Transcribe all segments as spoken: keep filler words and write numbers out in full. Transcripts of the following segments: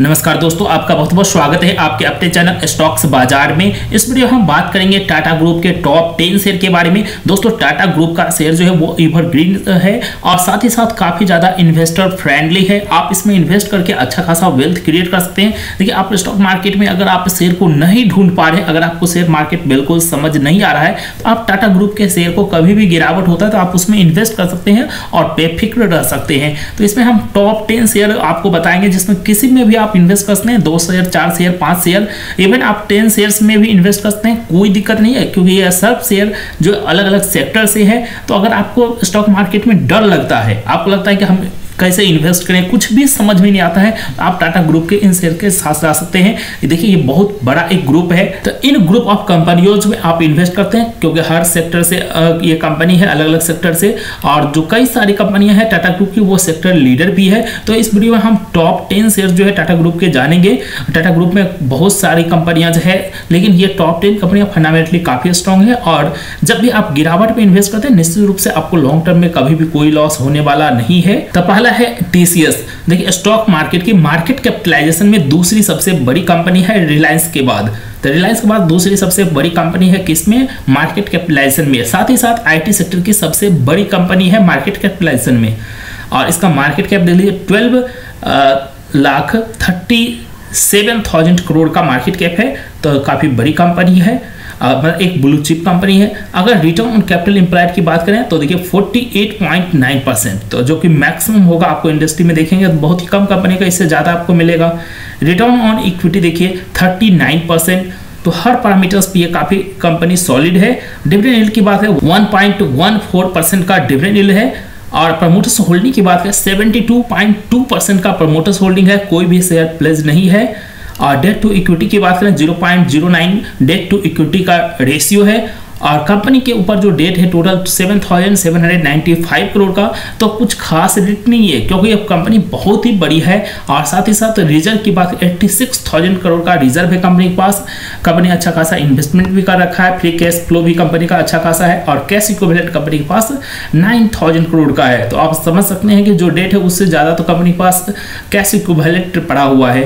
नमस्कार दोस्तों, आपका बहुत बहुत स्वागत है आपके अपने चैनल स्टॉक्स बाजार में। इस वीडियो हम बात करेंगे टाटा ग्रुप के टॉप टेन शेयर के बारे में। दोस्तों टाटा ग्रुप का शेयर जो है वो एवरग्रीन है और साथ ही साथ काफी ज्यादा इन्वेस्टर फ्रेंडली है। आप इसमें इन्वेस्ट करके अच्छा खासा वेल्थ क्रिएट कर सकते हैं। देखिए, आप स्टॉक मार्केट में अगर आप शेयर को नहीं ढूंढ पा रहे, अगर आपको शेयर मार्केट बिल्कुल समझ नहीं आ रहा है, तो आप टाटा ग्रुप के शेयर को कभी भी गिरावट होता है तो आप उसमें इन्वेस्ट कर सकते हैं और बेफिक्र रह सकते हैं। तो इसमें हम टॉप टेन शेयर आपको बताएंगे जिसमें किसी में भी आप इन्वेस्ट कर सकते हैं। दो शेयर, चार शेयर, पांच शेयर, इवन आप टेन शेयर्स में भी इन्वेस्ट कर सकते हैं, कोई दिक्कत नहीं है, क्योंकि ये सब शेयर जो अलग अलग सेक्टर से है। तो अगर आपको स्टॉक मार्केट में डर लगता है, आपको लगता है कि हम कैसे इन्वेस्ट करें, कुछ भी समझ में नहीं आता है, तो आप टाटा ग्रुप के इन शेयर के साथ जा सकते हैं। देखिए, ये बहुत बड़ा एक ग्रुप है। तो इन ग्रुप ऑफ कंपनियों में आप इन्वेस्ट करते हैं, क्योंकि हर सेक्टर से ये कंपनी है, अलग अलग सेक्टर से, और जो कई सारी कंपनियां हैं टाटा ग्रुप की, वो सेक्टर लीडर भी है। तो इस वीडियो में हम टॉप टेन शेयर जो है टाटा ग्रुप के जानेंगे। टाटा ग्रुप में बहुत सारी कंपनियां जो है, लेकिन ये टॉप टेन कंपनियां फंडामेंटली काफी स्ट्रॉन्ग है। और जब भी आप गिरावट में इन्वेस्ट करते हैं, निश्चित रूप से आपको लॉन्ग टर्म में कभी भी कोई लॉस होने वाला नहीं है। तो पहला है टीसीएस। देखिए, स्टॉक मार्केट की मार्केट कैपिटलाइजेशन में दूसरी सबसे बड़ी कंपनी है रिलायंस के बाद। तो रिलायंस के बाद दूसरी सबसे बड़ी कंपनी है किसमें? मार्केट कैपिटलाइजेशन में। साथ ही साथ आईटी सेक्टर की सबसे बड़ी कंपनी है मार्केट कैपिटलाइजेशन में, और इसका मार्केट कैप देखिए twelve lakh thirty seven thousand crore का मार्केट कैप है। तो काफी बड़ी कंपनी है, मतलब एक ब्लू चिप कंपनी है। अगर रिटर्न ऑन कैपिटल एम्प्लॉयड की बात करें तो देखिए अड़तालीस पॉइंट नौ परसेंट, तो जो कि मैक्सिमम होगा आपको इंडस्ट्री में देखेंगे तो बहुत ही कम कंपनी का इससे ज़्यादा आपको मिलेगा। रिटर्न ऑन इक्विटी देखिए उनतालीस परसेंट। तो हर पैरामीटर्स पे ये काफ़ी कंपनी सॉलिड है। डिविडेंड यील्ड की बात है one point one four percent का डिविडेंड यील्ड है, और प्रमोटर्स होल्डिंग की बात करें बहत्तर पॉइंट दो परसेंट का प्रमोटर्स होल्डिंग है, कोई भी शेयर प्लेज नहीं है। और डेट टू इक्विटी की बात करें zero point zero nine debt to equity का रेशियो है, और कंपनी के ऊपर जो डेट है total seven thousand seven hundred ninety five crore का। तो कुछ खास डेट नहीं है, क्योंकि ये कंपनी बहुत ही बड़ी है। और साथ ही साथ रिजर्व की बात छियासी हज़ार करोड़ का रिजर्व है कंपनी के पास। कंपनी अच्छा खासा इन्वेस्टमेंट भी कर रखा है, फ्री कैश फ्लो भी कंपनी का अच्छा खासा है, और कैश इक्विवेलेंट कंपनी के पास नौ हज़ार करोड़ का है। तो आप समझ सकते हैं कि जो डेट है उससे ज़्यादा तो कंपनी के पास कैश इक्विवेलेंट पड़ा हुआ है।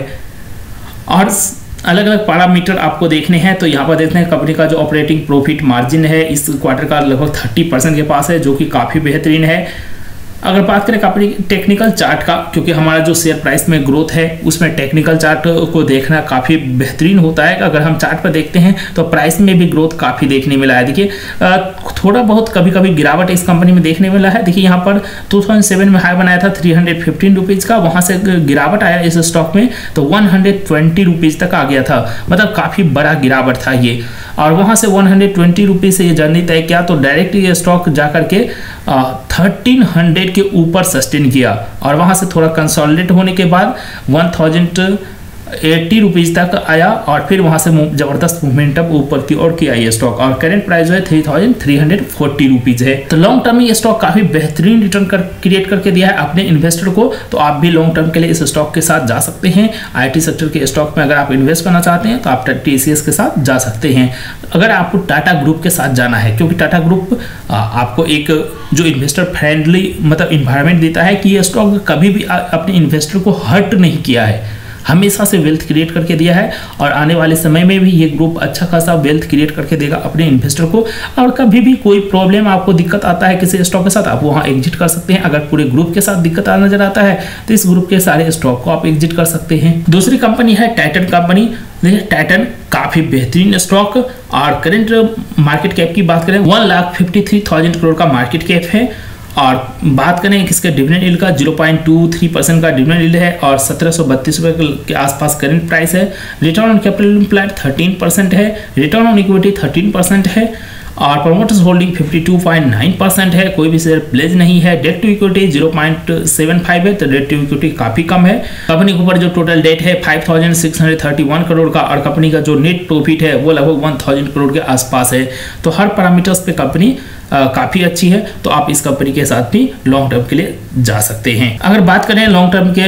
और अलग अलग पैरामीटर आपको देखने हैं, तो यहाँ पर देखते हैं कंपनी का जो ऑपरेटिंग प्रॉफिट मार्जिन है इस क्वार्टर का लगभग तीस परसेंट के पास है, जो कि काफ़ी बेहतरीन है। अगर बात करें कंपनी टेक्निकल चार्ट का, क्योंकि हमारा जो शेयर प्राइस में ग्रोथ है उसमें टेक्निकल चार्ट को देखना काफ़ी बेहतरीन होता है। अगर हम चार्ट पर देखते हैं तो प्राइस में भी ग्रोथ काफ़ी देखने मिला है। देखिए, थोड़ा बहुत कभी कभी गिरावट इस कंपनी में देखने मिला है। देखिए, यहाँ पर दो हज़ार सात में हाई बनाया था थ्री हंड्रेड फिफ्टीन रुपीज़ का, वहाँ से गिरावट आया इस स्टॉक में तो वन हंड्रेड ट्वेंटी रुपीज़ तक आ गया था, मतलब काफ़ी बड़ा गिरावट था ये। और वहाँ से वन हंड्रेड ट्वेंटी रुपीज़ से ये जर्नी तय किया, तो डायरेक्ट ये स्टॉक जा करके थर्टीन हंड्रेड के ऊपर सस्टेन किया, और वहाँ से थोड़ा कंसोलिडेट होने के बाद वन थाउजेंड एट्टी रुपीज़ तक आया, और फिर वहाँ से जबरदस्त मूवमेंटम ऊपर की ओर किया ये स्टॉक, और करंट प्राइस जो है three thousand three hundred forty rupees है। तो लॉन्ग टर्म में ये स्टॉक काफ़ी बेहतरीन रिटर्न कर क्रिएट करके दिया है अपने इन्वेस्टर को। तो आप भी लॉन्ग टर्म के लिए इस स्टॉक के साथ जा सकते हैं। आईटी सेक्टर के स्टॉक में अगर आप इन्वेस्ट करना चाहते हैं तो आप टीसीएस के साथ जा सकते हैं। अगर आपको टाटा ग्रुप के साथ जाना है, क्योंकि टाटा ग्रुप आपको एक जो इन्वेस्टर फ्रेंडली मतलब इन्वायरमेंट देता है कि ये स्टॉक कभी भी अपने इन्वेस्टर को हर्ट नहीं किया है, हमेशा से वेल्थ क्रिएट करके दिया है, और आने वाले समय में भी ये ग्रुप अच्छा खासा वेल्थ क्रिएट करके देगा अपने इन्वेस्टर को। और कभी भी कोई प्रॉब्लम आपको दिक्कत आता है किसी स्टॉक के साथ, आप वहाँ एग्जिट कर सकते हैं। अगर पूरे ग्रुप के साथ दिक्कत आ नजर आता है तो इस ग्रुप के सारे स्टॉक को आप एग्जिट कर सकते हैं। दूसरी कंपनी है टाइटन कंपनी। देखिए, टाइटन काफी बेहतरीन स्टॉक, और करंट मार्केट कैप की बात करें one lakh fifty three thousand crore का मार्केट कैप है। और बात करें किसके डिविडेंड यील्ड का, zero point two three percent का डिविडेंड यील्ड है, और सत्रह सौ बत्तीस रुपये के आसपास करंट प्राइस है। Return on capital employed thirteen percent है, return on equity thirteen percent है, और प्रमोटर्स होल्डिंग बावन पॉइंट नौ परसेंट है, कोई भी शेयर प्लेज नहीं है। Debt to equity zero point seven five है, तो डेट टू इक्विटी काफी कम है। कंपनी के ऊपर जो टोटल डेट है five thousand six hundred thirty one crore का, और कंपनी का जो नेट प्रॉफिट है वो लगभग वन थाउजेंड करोड़ के आसपास है। तो हर पैरामीटर्स पे कंपनी काफ़ी अच्छी है, तो आप इस कंपनी के साथ भी लॉन्ग टर्म के लिए जा सकते हैं। अगर बात करें लॉन्ग टर्म के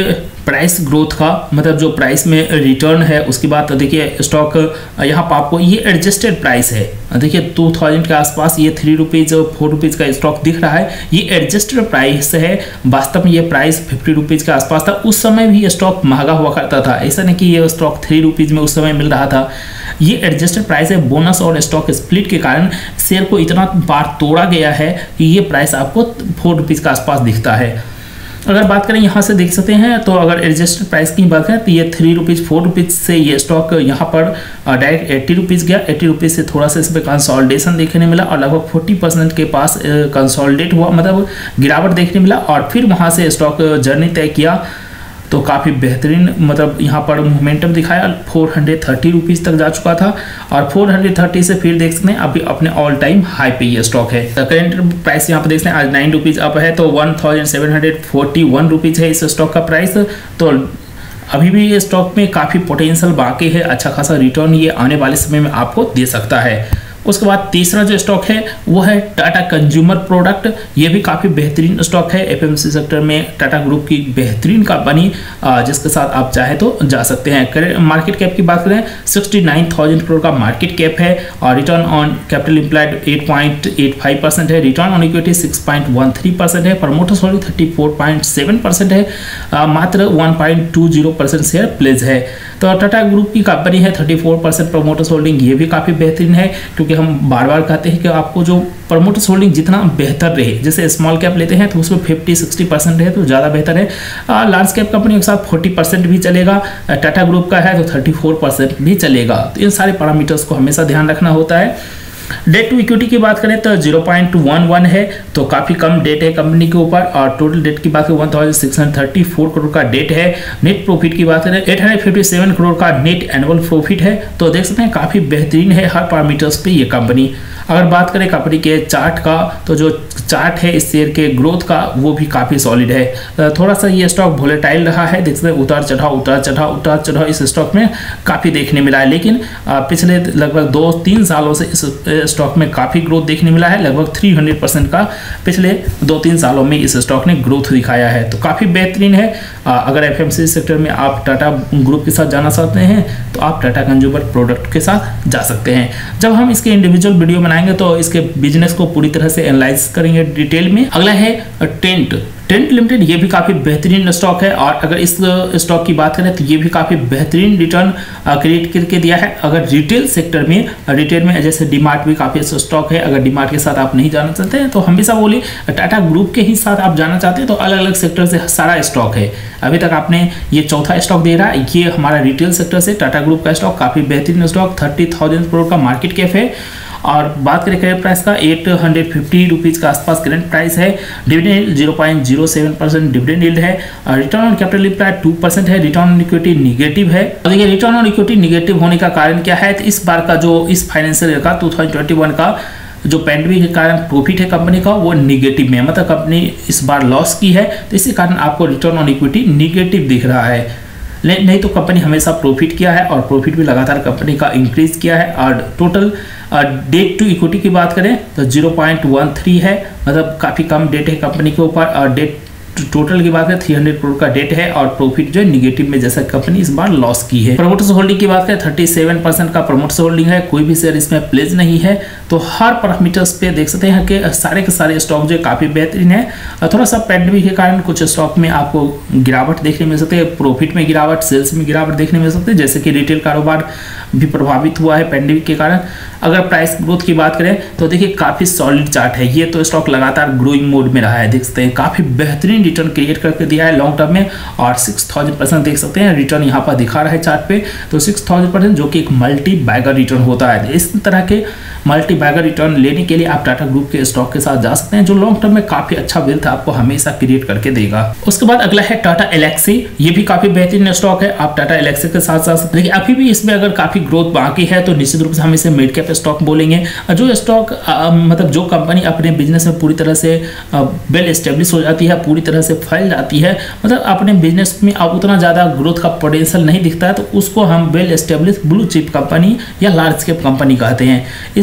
प्राइस ग्रोथ का, मतलब जो प्राइस में रिटर्न है, उसके बाद देखिए स्टॉक यहाँ पर आपको ये एडजस्टेड प्राइस है, देखिए टू थाउजेंड के आसपास ये थ्री रुपीज़ फोर रुपीज़ का स्टॉक दिख रहा है, ये एडजस्टेड प्राइस है। वास्तव में ये प्राइस फिफ्टी रुपीज़ के आसपास था। उस समय भी ये स्टॉक महंगा हुआ करता था, ऐसा नहीं कि ये स्टॉक थ्री रुपीज़ में उस समय मिल रहा था। ये एडजस्टेड प्राइस है। बोनस और स्टॉक स्प्लिट के कारण शेयर को इतना बार तोड़ा गया है कि ये प्राइस आपको फोर रुपीज़ के आसपास दिखता है। अगर बात करें यहाँ से देख सकते हैं, तो अगर एडजस्टेड प्राइस की बात करें तो ये थ्री रुपीज़ फोर रुपीज़ से ये स्टॉक यहाँ पर डायरेक्ट एट्टी रुपीज़ गया। एट्टी रुपीज़ से थोड़ा सा इस पर कंसोलिडेशन देखने मिला और लगभग फोर्टी परसेंट के पास कंसोलिडेट हुआ, मतलब गिरावट देखने मिला, और फिर वहाँ से स्टॉक जर्नी तय किया तो काफ़ी बेहतरीन, मतलब यहाँ पर मोमेंटम दिखाया। फोर हंड्रेड थर्टी रुपीज़ तक जा चुका था और फोर हंड्रेड थर्टी से फिर देख सकते हैं अभी अपने ऑल टाइम हाई पे ये स्टॉक है। करेंट प्राइस यहाँ पर देख सकते हैं आज नाइन रुपीज़ अप है, तो one thousand seven hundred forty one rupees है इस स्टॉक का प्राइस। तो अभी भी ये स्टॉक में काफ़ी पोटेंशियल बाकी है, अच्छा खासा रिटर्न ये आने वाले समय में आपको दे सकता है। उसके बाद तीसरा जो स्टॉक है वो है टाटा कंज्यूमर प्रोडक्ट। ये भी काफ़ी बेहतरीन स्टॉक है। एफएमसी सेक्टर में टाटा ग्रुप की बेहतरीन कंपनी, जिसके साथ आप चाहे तो जा सकते हैं। मार्केट कैप की बात करें सिक्सटी नाइन थाउजेंड करोड़ का मार्केट कैप है और return on capital employed eight point eight five percent है। Return on equity six point one three percent है। Promoters holding thirty four point seven percent है। आ, मात्र one point two zero percent share pledge है। तो Tata group की company है, thirty four percent promoters holding, ये भी काफ़ी बेहतरीन है, क्योंकि हम बार बार कहते हैं कि आपको जो प्रमोटर्स होल्डिंग जितना बेहतर रहे, जैसे स्मॉल कैप लेते हैं तो उसमें फिफ्टी सिक्सटी परसेंट है तो ज़्यादा बेहतर है। लार्ज कैप कंपनी के साथ फोर्टी परसेंट भी चलेगा, टाटा ग्रुप का है तो थर्टी फोर परसेंट भी चलेगा। तो इन सारे पैरामीटर्स को हमेशा ध्यान रखना होता है। डेट टू इक्विटी की बात करें तो ज़ीरो पॉइंट वन वन है, तो काफ़ी कम डेट है कंपनी के ऊपर। और टोटल डेट की बात करें one thousand six hundred thirty four crore का डेट है। नेट प्रॉफिट की बात करें eight hundred fifty seven crore का नेट एनुअल प्रॉफिट है। तो देख सकते हैं काफ़ी बेहतरीन है हर पैरामीटर्स पे ये कंपनी। अगर बात करें कंपनी के चार्ट का, तो जो चार्ट है इस शेयर के ग्रोथ का वो भी काफ़ी सॉलिड है। थोड़ा सा ये स्टॉक वोलेटाइल रहा है, देख सकते हैं उतार चढ़ाव उतार चढ़ाव उतार चढ़ाव इस स्टॉक में काफ़ी देखने मिला है। लेकिन पिछले लगभग दो तीन सालों से इस स्टॉक में काफ़ी ग्रोथ देखने मिला है। लगभग थ्री हंड्रेड परसेंट का पिछले दो तीन सालों में इस स्टॉक ने ग्रोथ दिखाया है, तो काफ़ी बेहतरीन है। अगर एफएमसी सेक्टर में आप टाटा ग्रुप के साथ जाना चाहते हैं तो आप टाटा कंज्यूमर प्रोडक्ट के साथ जा सकते हैं। जब हम इसके इंडिविजुअल वीडियो बनाएंगे तो इसके बिजनेस को पूरी तरह से एनालाइज करेंगे डिटेल में। अगला है टेंट टेंट लिमिटेड, ये भी काफ़ी बेहतरीन स्टॉक है और अगर इस स्टॉक की बात करें तो ये भी काफ़ी बेहतरीन रिटर्न क्रिएट करके दिया है। अगर रिटेल सेक्टर में रिटेल में जैसे डीमार्ट भी काफ़ी स्टॉक है, अगर डीमार्ट के साथ आप नहीं जाना चाहते हैं तो हमेशा बोलिए टाटा ग्रुप के ही साथ आप जाना चाहते हैं तो अलग अलग सेक्टर से सारा स्टॉक है। अभी तक आपने ये चौथा स्टॉक दे रहा है, ये हमारा रिटेल सेक्टर से टाटा ग्रुप का स्टॉक काफ़ी बेहतरीन स्टॉक, थर्टी थाउजेंड करोड़ का मार्केट कैप है। और बात करें करेंट प्राइस का एट हंड्रेड फिफ्टी रुपीज़ का आसपास करेंट प्राइस है। Dividend zero point zero seven percent dividend yield है। Return on capital employed two percent है। रिटर्न ऑन इक्विटी निगेटिव है। और देखिए रिटर्न ऑन इक्विटी निगेटिव होने का कारण क्या है, तो इस बार का जो इस फाइनेंशियल ईयर का टू थाउजेंड ट्वेंटी वन का जो पैंडेमिक के कारण प्रॉफिट है कंपनी का वो निगेटिव में, मतलब कंपनी इस बार लॉस की है, तो इसी कारण आपको रिटर्न ऑन इक्विटी निगेटिव दिख रहा है। नहीं तो कंपनी हमेशा प्रॉफिट किया है और प्रॉफिट भी लगातार कंपनी का इंक्रीज किया है। और टोटल डेट टू इक्विटी की बात करें तो ज़ीरो पॉइंट वन थ्री है, मतलब काफ़ी कम डेट है कंपनी के ऊपर। और डेट टोटल की बात करें थ्री हंड्रेड करोड़ का डेट है और प्रॉफिट जो है निगेटिव में, जैसा कंपनी इस बार लॉस की है। प्रमोटर्स होल्डिंग की बात करें थर्टी सेवन परसेंट का प्रमोटर्स होल्डिंग है, कोई भी शेयर इसमें प्लेज नहीं है। तो हर पैरामीटर्स पे देख सकते हैं कि सारे के सारे स्टॉक जो काफ़ी बेहतरीन है। थोड़ा सा पैंडेमिक के कारण कुछ स्टॉक में आपको गिरावट देखने मिल सकती है, प्रॉफिट में गिरावट, सेल्स में गिरावट देखने मिल सकती है, जैसे कि रिटेल कारोबार भी प्रभावित हुआ है पैंडेमिक के कारण। अगर प्राइस ग्रोथ की बात करें तो देखिए काफ़ी सॉलिड चार्ट है, ये तो स्टॉक लगातार ग्रोइंग मोड में रहा है, देख सकते हैं काफ़ी बेहतरीन रिटर्न क्रिएट करके दिया है लॉन्ग टर्म में। और सिक्स थाउजेंड परसेंट देख सकते हैं रिटर्न यहाँ पर दिखा रहा है चार्ट पे, तो सिक्स थाउजेंड परसेंट जो कि एक मल्टी बैगर रिटर्न होता है। इस तरह के मल्टी बैगर रिटर्न लेने के लिए आप टाटा ग्रुप के स्टॉक के साथ जा सकते हैं, जो लॉन्ग टर्म में काफ़ी अच्छा वेल्थ आपको हमेशा क्रिएट करके देगा। उसके बाद अगला है टाटा एलेक्सी, ये भी काफ़ी बेहतरीन स्टॉक है, आप टाटा एलेक्सी के साथ जा सकते हैं। लेकिन अभी भी इसमें अगर काफ़ी ग्रोथ बाकी है तो निश्चित रूप से हम इसे मिड कैप स्टॉक बोलेंगे। जो स्टॉक मतलब जो कंपनी अपने बिजनेस में पूरी तरह से वेल एस्टेब्लिश हो जाती है, पूरी तरह से फैल जाती है, मतलब अपने बिजनेस में अब उतना ज़्यादा ग्रोथ का पोटेंशियल नहीं दिखता है, तो उसको हम well establish blue chip company या लार्ज कैप कंपनी कहते हैं। इस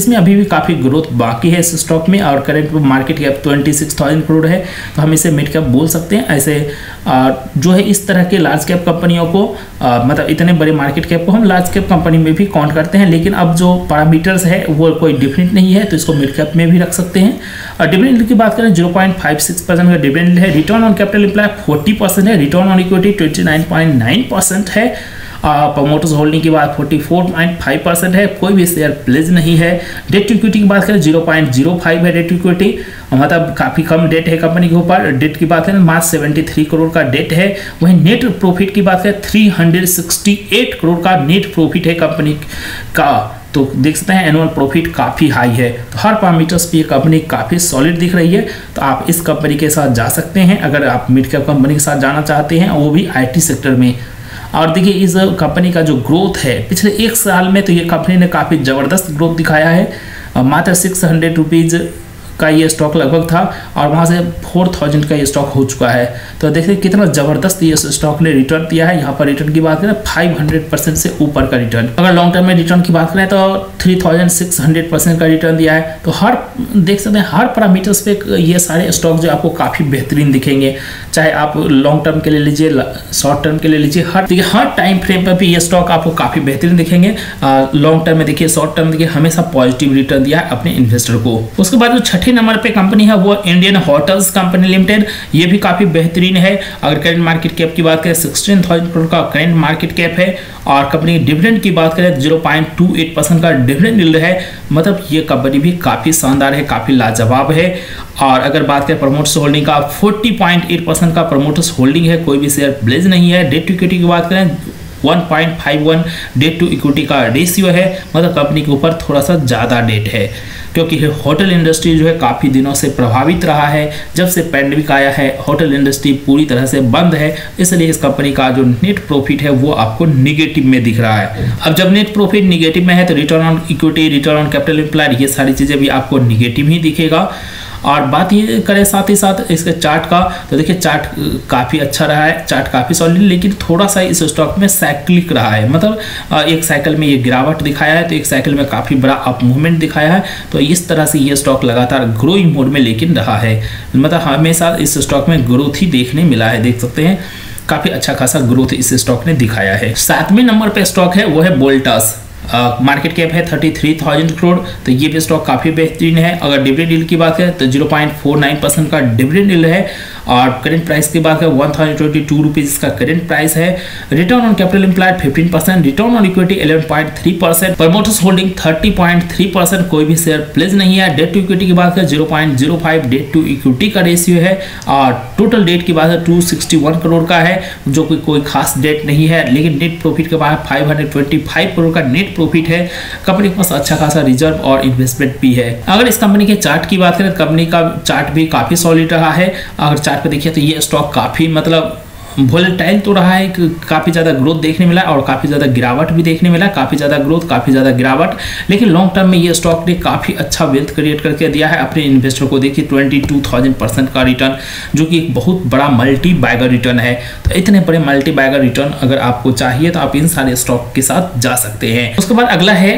इसमें अभी भी काफ़ी ग्रोथ बाकी है इस स्टॉक में, और current market cap twenty six thousand crore है, तो हम इसे मिड कैप बोल सकते हैं। ऐसे आ, जो है इस तरह के लार्ज कैप कंपनियों को आ, मतलब इतने बड़े मार्केट कैप को हम लार्ज कैप कंपनी में भी काउंट करते हैं, लेकिन अब जो पैरामीटर्स है वो कोई डिफरेंट नहीं है, तो इसको मिड कैप में भी रख सकते हैं। और डिविडेंड की बात करें zero point five six percent का डिविडेंड है, return on capital employ forty percent है, return on equity twenty nine point nine percent है, प्रमोटर्स होल्डिंग की बात forty four point five percent है, कोई भी शेयर प्लेज नहीं है। डेट टू इक्विटी की बात करें जीरो पॉइंट जीरो फाइव है डेट टू इक्विटी, मतलब काफ़ी कम डेट है कंपनी के ऊपर। डेट की बात करें मार्च सेवेंटी थ्री करोड़ का डेट है। वहीं नेट प्रॉफिट की बात करें three hundred sixty eight crore का नेट प्रॉफिट है कंपनी का, तो देख सकते हैं एनुअल प्रॉफिट काफ़ी हाई है। तो हर पैरामीटर्स पे ये कंपनी काफ़ी सॉलिड दिख रही है, तो आप इस कंपनी के साथ जा सकते हैं अगर आप मिड कैप कंपनी के साथ जाना चाहते हैं, वो भी आईटी सेक्टर में। और देखिए इस कंपनी का जो ग्रोथ है पिछले एक साल में, तो ये कंपनी ने काफ़ी ज़बरदस्त ग्रोथ दिखाया है। मात्र सिक्स हंड्रेड रुपीज़ का ये स्टॉक लगभग था और वहाँ से फोर थाउजेंड का ये स्टॉक हो चुका है, तो देखिए कितना ज़बरदस्त ये स्टॉक ने रिटर्न दिया है। यहाँ पर रिटर्न की बात करें फाइव हंड्रेड परसेंट से ऊपर का रिटर्न, अगर लॉन्ग टर्म में रिटर्न की बात करें तो three thousand six hundred percent का रिटर्न दिया है। तो हर देख सकते हैं हर पैरामीटर्स पे ये सारे स्टॉक जो आपको काफ़ी बेहतरीन दिखेंगे, चाहे आप लॉन्ग टर्म के लिए लीजिए, शॉर्ट टर्म के लिए लीजिए, हर देखिए हर टाइम फ्रेम पर भी ये स्टॉक आपको काफ़ी बेहतरीन दिखेंगे। लॉन्ग टर्म में देखिए, शॉर्ट टर्म देखिए, हमेशा पॉजिटिव रिटर्न दिया है अपने इन्वेस्टर को। उसके बाद जो छठे नंबर पे कंपनी है वो इंडियन होटल्स कंपनी लिमिटेड, ये भी काफी बेहतरीन है। अगर करंट मार्केट कैप की बात करें सिक्सटीन थाउजेंड करोड़ का करंट मार्केट कैप है, और कंपनी डिविडेंड की बात करें zero point two eight percent का डिविडेंड यील्ड है, मतलब ये कंपनी भी काफी शानदार है, काफी लाजवाब है। और अगर बात करें प्रमोटर्स होल्डिंग का फोर्टी पॉइंट एट परसेंट का प्रमोटर्स होल्डिंग है, कोई भी शेयर प्लेज नहीं है। डेट टू इक्विटी की बात करें one point five one debt to equity का रेशियो है, मतलब कंपनी के ऊपर थोड़ा सा ज़्यादा डेट है, क्योंकि होटल इंडस्ट्री जो है काफ़ी दिनों से प्रभावित रहा है। जब से पैंडेमिक आया है होटल इंडस्ट्री पूरी तरह से बंद है, इसलिए इस कंपनी का जो नेट प्रॉफिट है वो आपको निगेटिव में दिख रहा है। अब जब नेट प्रॉफिट निगेटिव में है तो return on equity, return on capital employed, ये सारी चीज़ें भी आपको निगेटिव ही दिखेगा। और बात ये करें साथ ही साथ इसके चार्ट का, तो देखिए चार्ट काफ़ी अच्छा रहा है, चार्ट काफ़ी सॉलिड, लेकिन थोड़ा सा इस स्टॉक में साइक्लिक रहा है, मतलब एक साइकिल में ये गिरावट दिखाया है तो एक साइकिल में काफ़ी बड़ा अप मूवमेंट दिखाया है। तो इस तरह से ये स्टॉक लगातार ग्रोइंग मोड में लेकिन रहा है, मतलब हमेशा इस स्टॉक में ग्रोथ ही देखने मिला है। देख सकते हैं काफ़ी अच्छा खासा ग्रोथ इस स्टॉक ने दिखाया है। सातवें नंबर पर स्टॉक है वो है वोल्टास, मार्केट कैप है थर्टी थ्री थाउजेंड करोड़, तो ये भी स्टॉक काफ़ी बेहतरीन है। अगर डिविडेंड यील्ड की बात करें तो zero point four nine percent का डिविडेंड यील्ड है, और करंट प्राइस की बात करें one thousand twenty two rupees का करंट प्राइस है। Return on capital employed fifteen percent, return on equity eleven point three percent, promoters holding thirty point three percent, कोई भी शेयर प्लेज नहीं है। डेट टू इक्विटी की बात करें zero point zero five debt to equity का ratio है, और टोटल डेट की बात है टू सिक्सटी वन करोड़ का है, जो कि कोई खास डेट नहीं है। लेकिन नेट प्रॉफिट के बाद five hundred twenty five crore का नेट प्रॉफिट है। कंपनी के पास अच्छा खासा रिजर्व और इन्वेस्टमेंट भी है। अगर इस कंपनी के चार्ट की बात करें, कंपनी का चार्ट भी काफी सॉलिड रहा है। अगर चार्ट पे देखिए तो ये स्टॉक काफी मतलब वोलेटाइल तो रहा है, काफ़ी ज़्यादा ग्रोथ देखने मिला और काफ़ी ज़्यादा गिरावट भी देखने मिला, काफ़ी ज़्यादा ग्रोथ काफ़ी ज़्यादा गिरावट, लेकिन लॉन्ग टर्म में ये स्टॉक ने काफ़ी अच्छा वेल्थ क्रिएट करके दिया है अपने इन्वेस्टर को। देखिए ट्वेंटी टू थाउजेंड परसेंट का रिटर्न, जो कि एक बहुत बड़ा मल्टी बैगर रिटर्न है। तो इतने बड़े मल्टी बैगर रिटर्न अगर आपको चाहिए तो आप इन सारे स्टॉक के साथ जा सकते हैं। उसके बाद अगला है,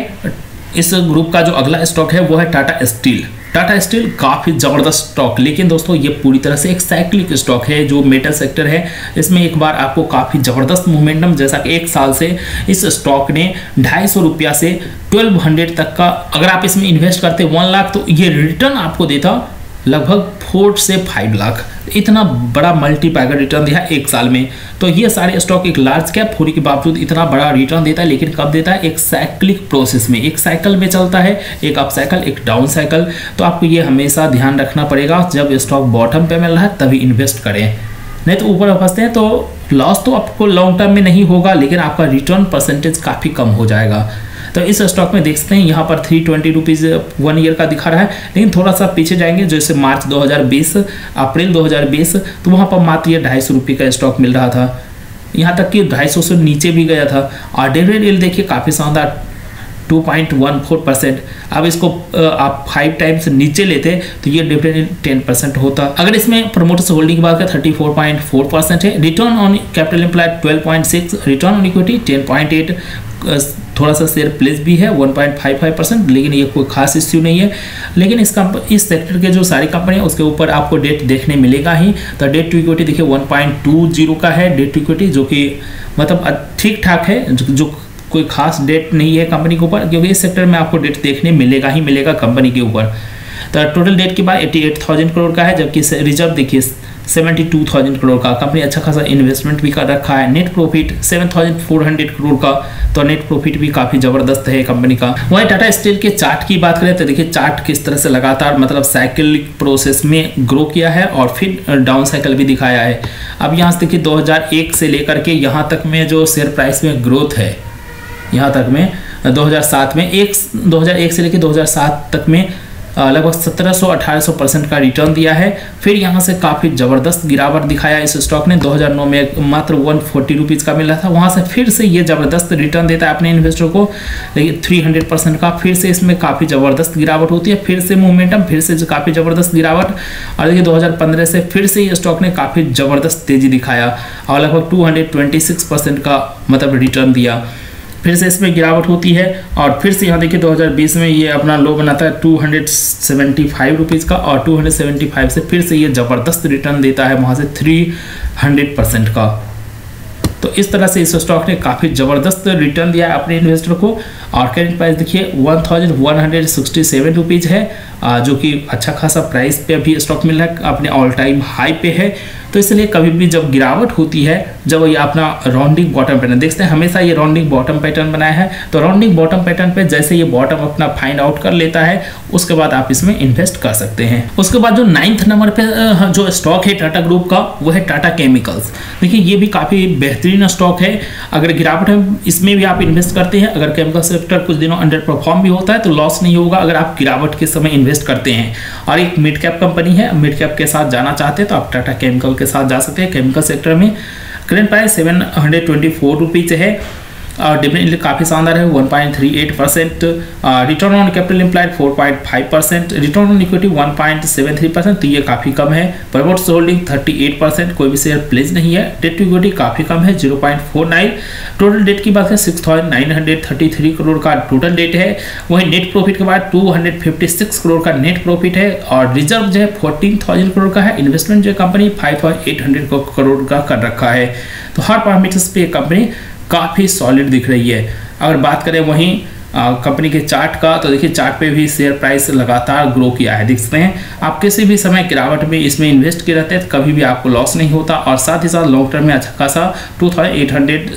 इस ग्रुप का जो अगला स्टॉक है वो है टाटा स्टील। टाटा स्टील काफ़ी ज़बरदस्त स्टॉक, लेकिन दोस्तों ये पूरी तरह से एक साइक्लिक स्टॉक है। जो मेटल सेक्टर है इसमें एक बार आपको काफ़ी ज़बरदस्त मोमेंटम, जैसा कि एक साल से इस स्टॉक ने ढाई सौ रुपया से ट्वेल्व हंड्रेड तक का, अगर आप इसमें इन्वेस्ट करते वन लाख तो ये रिटर्न आपको देता लगभग फोर से फाइव लाख। इतना बड़ा मल्टी बैगर रिटर्न दिया एक साल में। तो ये सारे स्टॉक एक लार्ज कैप होने के बावजूद इतना बड़ा रिटर्न देता है, लेकिन कब देता है? एक साइक्लिक प्रोसेस में, एक साइकिल में चलता है, एक अप साइकिल एक डाउन साइकिल। तो आपको ये हमेशा ध्यान रखना पड़ेगा, जब स्टॉक बॉटम पे मिल रहा है तभी इन्वेस्ट करें, नहीं तो ऊपर फंसते हैं तो लॉस तो आपको लॉन्ग टर्म में नहीं होगा, लेकिन आपका रिटर्न परसेंटेज काफ़ी कम हो जाएगा। तो इस स्टॉक में देख सकते हैं यहाँ पर three twenty rupees one year का दिखा रहा है, लेकिन थोड़ा सा पीछे जाएंगे जैसे मार्च दो हज़ार बीस, अप्रैल दो हज़ार बीस, तो वहाँ पर मात्र ये ढाई सौ रुपये का स्टॉक मिल रहा था, यहाँ तक कि ढाई सौ से नीचे भी गया था। और डिविडेंड यील्ड देखिए काफ़ी शानदार two point one four percent. अब इसको आप फाइव टाइम्स नीचे लेते तो ये डिविडेंड टेन परसेंट होता। अगर इसमें प्रमोटर्स होल्डिंग की बात करें thirty four point four percent है। Return on capital employed twelve point six, return on equity ten point eight, थोड़ा सा शेयर प्लेस भी है one point five five percent, लेकिन ये कोई खास इश्यू नहीं है। लेकिन इस कंप इस सेक्टर के जो सारी कंपनी है उसके ऊपर आपको डेट देखने मिलेगा ही। तो डेट टू इक्विटी देखिए वन पॉइंट टू जीरो का है डेट टू इक्विटी, जो कि मतलब ठीक ठाक है, जो, जो कोई खास डेट नहीं है कंपनी के ऊपर, क्योंकि इस सेक्टर में आपको डेट देखने मिलेगा ही मिलेगा कंपनी के ऊपर। तो टोटल डेट के बाद अठासी हज़ार करोड़ का है, जबकि रिजर्व देखिए बहत्तर हज़ार करोड़ का। कंपनी अच्छा खासा इन्वेस्टमेंट भी कर रखा है। नेट प्रॉफिट सात हज़ार चार सौ करोड़ का, तो नेट प्रॉफिट भी काफ़ी ज़बरदस्त है कंपनी का। वहीं टाटा स्टील के चार्ट की बात करें तो देखिए चार्ट किस तरह से लगातार मतलब साइकिल प्रोसेस में ग्रो किया है और फिर डाउन साइकिल भी दिखाया है। अब यहाँ से देखिए दो हज़ार एक से लेकर के यहाँ तक में जो शेयर प्राइस में ग्रोथ है, यहाँ तक में दो हज़ार सात में एक दो हज़ार एक से लेकर दो हज़ार सात तक में लगभग सत्रह सौ अठारह सौ परसेंट का रिटर्न दिया है। फिर यहाँ से काफ़ी ज़बरदस्त गिरावट दिखाया इस स्टॉक ने। दो हज़ार नौ में मात्र वन फोर्टी रुपीज़ का मिला था, वहाँ से फिर से ये ज़बरदस्त रिटर्न देता है अपने इन्वेस्टर को, लेकिन थ्री हंड्रेड परसेंट का। फिर से इसमें काफ़ी ज़बरदस्त गिरावट होती है, फिर से मोमेंटम, फिर से काफ़ी ज़बरदस्त गिरावट। और देखिए दो हज़ार पंद्रह से फिर से ये स्टॉक ने काफ़ी ज़बरदस्त तेज़ी दिखाया और लगभग two hundred twenty six percent का मतलब रिटर्न दिया। फिर से इसमें गिरावट होती है और फिर से यहाँ देखिए दो हज़ार बीस में ये अपना लो बनाता है two hundred seventy five rupees का, और टू हंड्रेड सेवेंटी फाइव से फिर से ये ज़बरदस्त रिटर्न देता है वहाँ से थ्री हंड्रेड परसेंट का। तो इस तरह से इस स्टॉक ने काफ़ी ज़बरदस्त रिटर्न दिया है अपने इन्वेस्टर को। और करेंट प्राइस देखिए one thousand one hundred sixty seven rupees है, जो कि अच्छा खासा प्राइस पे अभी स्टॉक मिल रहा है, अपने ऑल टाइम हाई पे है। तो इसलिए कभी भी जब गिरावट होती है, जब ये अपना राउंडिंग बॉटम पैटर्न देखते हैं, हमेशा ये राउंडिंग बॉटम पैटर्न बनाया है, तो राउंडिंग बॉटम पैटर्न पे जैसे ये बॉटम अपना फाइंड आउट कर लेता है, उसके बाद आप इसमें इन्वेस्ट कर सकते हैं। उसके बाद जो नाइन्थ नंबर पे जो स्टॉक है टाटा ग्रुप का, वो है टाटा केमिकल्स। देखिए ये भी काफ़ी बेहतरीन स्टॉक है। अगर गिरावट है इसमें भी आप इन्वेस्ट करते हैं, अगर केमिकल सेक्टर कुछ दिनों अंडर परफॉर्म भी होता है तो लॉस नहीं होगा अगर आप गिरावट के समय इन्वेस्ट करते हैं। और एक मिड कैप कंपनी है, मिड कैप के साथ जाना चाहते हैं तो आप टाटा केमिकल के साथ जा सकते हैं। केमिकल सेक्टर में current price seven hundred twenty four rupees है और डिविडेंड काफ़ी शानदार है one point three eight percent, return on capital employed four point five percent, return on equity one point seven three percent, तो ये काफ़ी कम है। Promoters holding thirty eight percent, कोई भी शेयर प्लेज नहीं है। डेट टू इक्विटी काफ़ी कम है zero point four nine. Total debt की बात करें six thousand nine hundred thirty three crore का टोटल डेट है। वहीं नेट प्रॉफिट के बाद two hundred fifty six crore का नेट प्रॉफिट है और रिजर्व जो है फोर्टीन थाउजेंड करोड़ का है। इन्वेस्टमेंट जो company five thousand eight hundred crore का कर रखा है। तो हर पैरामीटर्स पे कंपनी काफ़ी सॉलिड दिख रही है। अगर बात करें वहीं कंपनी के चार्ट का, तो देखिए चार्ट पे भी शेयर प्राइस लगातार ग्रो किया है, देख सकते हैं आप। किसी भी समय गिरावट में इसमें इन्वेस्ट किए रहते हैं तो कभी भी आपको लॉस नहीं होता और साथ ही साथ लॉन्ग टर्म में अच्छा खासा two thousand eight hundred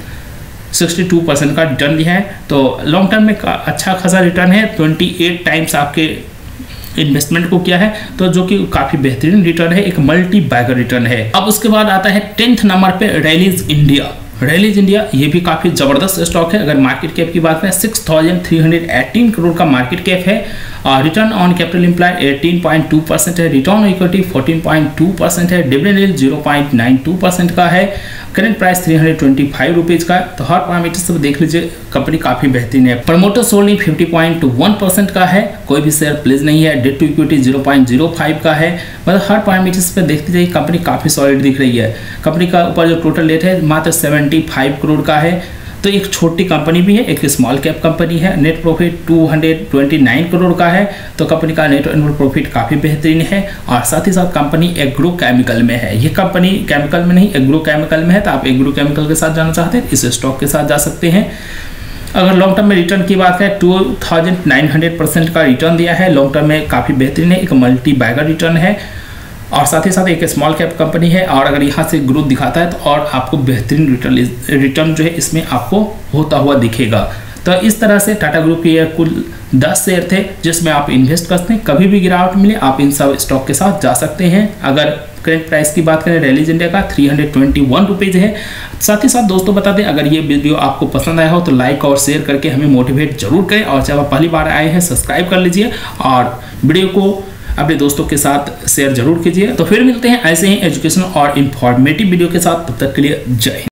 sixty two percent का रिटर्न दिया है। तो लॉन्ग टर्म में अच्छा खासा रिटर्न है, ट्वेंटी एट टाइम्स आपके इन्वेस्टमेंट को किया है, तो जो कि काफ़ी बेहतरीन रिटर्न है, एक मल्टी बैगर रिटर्न है। अब उसके बाद आता है टेंथ नंबर पे रैलीज इंडिया। रैलीज इंडिया ये भी काफ़ी ज़बरदस्त स्टॉक है। अगर मार्केट कैप की बात करें six thousand three hundred eighteen crore का मार्केट कैप है और return on capital employed eighteen point two percent है, return on equity fourteen point two percent है, dividend yield zero point nine two percent का है। Current price three hundred twenty five rupees का। तो हर parameter से देख लीजिए कंपनी काफ़ी बेहतरीन है। Promoters holding fifty point one percent का है, कोई भी शेयर प्लेज नहीं है। Debt to equity zero point zero five का है। मतलब हर पैरामीटर्स पे देखते जाइए कंपनी काफ़ी सॉलिड दिख रही है। कंपनी का ऊपर जो टोटल डेट है मात्र सेवेंटी फाइव करोड़ का है। तो एक छोटी कंपनी भी है, एक स्मॉल कैप कंपनी है। Net profit two hundred twenty nine crore का है, तो कंपनी का नेट प्रॉफिट काफ़ी बेहतरीन है। और साथ ही साथ कंपनी एग्रो केमिकल में है। ये कंपनी केमिकल में नहीं एग्रो केमिकल में है, तो आप एग्रो केमिकल के साथ जाना चाहते हैं इस स्टॉक के साथ जा सकते हैं। अगर लॉन्ग टर्म में रिटर्न की बात करें two thousand nine hundred percent का रिटर्न दिया है। लॉन्ग टर्म में काफ़ी बेहतरीन है, एक मल्टी बैगर रिटर्न है और साथ ही साथ एक स्मॉल कैप कंपनी है। और अगर यहाँ से ग्रोथ दिखाता है तो और आपको बेहतरीन रिटर्न रिटर्न जो है इसमें आपको होता हुआ दिखेगा। तो इस तरह से टाटा ग्रुप के कुल दस शेयर थे जिसमें आप इन्वेस्ट कर सकते हैं। कभी भी गिरावट मिले आप इन सब स्टॉक के साथ जा सकते हैं। अगर करेंट प्राइस की बात करें रैलीज इंडिया का three hundred twenty one rupees है। साथ ही साथ दोस्तों बता दें अगर ये वीडियो आपको पसंद आया हो तो लाइक और शेयर करके हमें मोटिवेट जरूर करें। और जब आप पहली बार आए हैं सब्सक्राइब कर लीजिए और वीडियो को अपने दोस्तों के साथ शेयर जरूर कीजिए। तो फिर मिलते हैं ऐसे ही एजुकेशनल और इंफॉर्मेटिव वीडियो के साथ, तब तक के लिए जय हिंद।